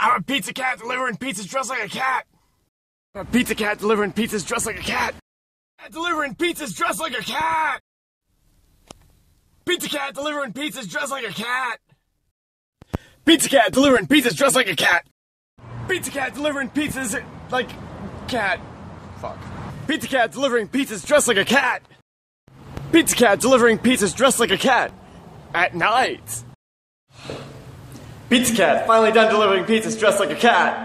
I'm a pizza cat delivering pizzas dressed like a cat. I'm a pizza cat delivering pizzas dressed like a cat. Delivering pizzas dressed like a cat. Pizza cat delivering pizzas dressed like a cat. Pizza cat delivering pizzas dressed like a cat. Pizza cat delivering pizzas like cat. Fuck. Pizza cat delivering pizzas dressed like a cat. Pizza cat delivering pizzas dressed like a cat. At night. Pizza cat finally done delivering pizzas dressed like a cat.